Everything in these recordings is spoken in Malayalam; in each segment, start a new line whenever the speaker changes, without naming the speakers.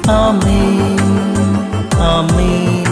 ആമേൻ ആമേൻ.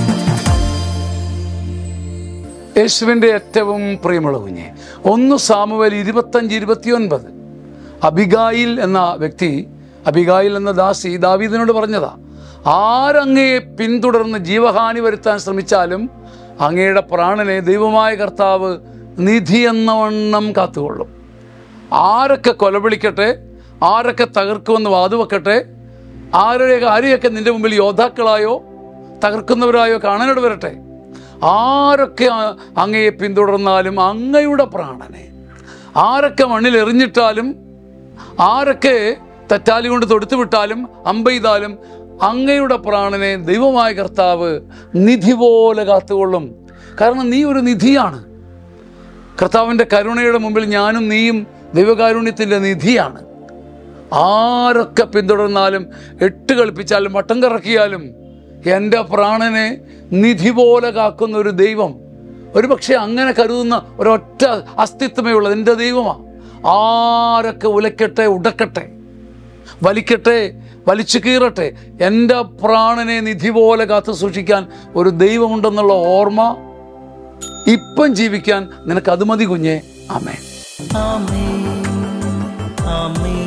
യേശുവിൻ്റെ ഏറ്റവും പ്രിയമുള്ള കുഞ്ഞെ, 1 സാമുവേൽ 25-29 അബിഗായിൽ എന്ന വ്യക്തി, അബിഗായിൽ എന്ന ദാസി ദാവീദിനോട് പറഞ്ഞതാ, ആരങ്ങയെ പിന്തുടർന്ന് ജീവഹാനി വരുത്താൻ ശ്രമിച്ചാലും അങ്ങയുടെ പ്രാണനെ ദൈവമായ കർത്താവ് നിധി എന്നവണ്ണം കാത്തുകൊള്ളും. ആരൊക്കെ കൊലവിളിക്കട്ടെ, ആരൊക്കെ തകർക്കുമെന്ന് വാതുവെക്കട്ടെ, ആരെയൊക്കെ നിന്റെ മുമ്പിൽ യോദ്ധാക്കളായോ തകർക്കുന്നവരായോ കാണാനിട വരട്ടെ, ആരൊക്കെ അങ്ങയെ പിന്തുടർന്നാലും അങ്ങയുടെ പ്രാണനെ, ആരൊക്കെ മണ്ണിൽ എറിഞ്ഞിട്ടാലും, ആരൊക്കെ തെറ്റാലി കൊണ്ട് തൊടുത്തു വിട്ടാലും അമ്പെയ്താലും അങ്ങയുടെ പ്രാണനെ ദൈവമായ കർത്താവ് നിധി പോലെ കാത്തുകൊള്ളും. കാരണം നീ ഒരു നിധിയാണ്. കർത്താവിൻ്റെ കരുണയുടെ മുമ്പിൽ ഞാനും നീയും ദൈവകാരുണ്യത്തിൻ്റെ നിധിയാണ്. ആരൊക്കെ പിന്തുടർന്നാലും, 8 കളിപ്പിച്ചാലും, വട്ടം കറക്കിയാലും എൻ്റെ പ്രാണനെ നിധി പോലെ കാക്കുന്ന ഒരു ദൈവം, ഒരു പക്ഷേ അങ്ങനെ കരുതുന്ന ഒരൊറ്റ അസ്തിത്വമേ ഉള്ളത് എൻ്റെ ദൈവമാണ്. ആരൊക്കെ ഉലയ്ക്കട്ടെ, ഉടക്കട്ടെ, വലിക്കട്ടെ, വലിച്ചു കീറട്ടെ, എൻ്റെ പ്രാണനെ നിധി പോലെ കാത്തു സൂക്ഷിക്കാൻ ഒരു ദൈവമുണ്ടെന്നുള്ള ഓർമ്മ ഇപ്പം ജീവിക്കാൻ നിനക്ക് അത് മതി കുഞ്ഞെ. ആമേൻ
ആമേൻ ആമേൻ.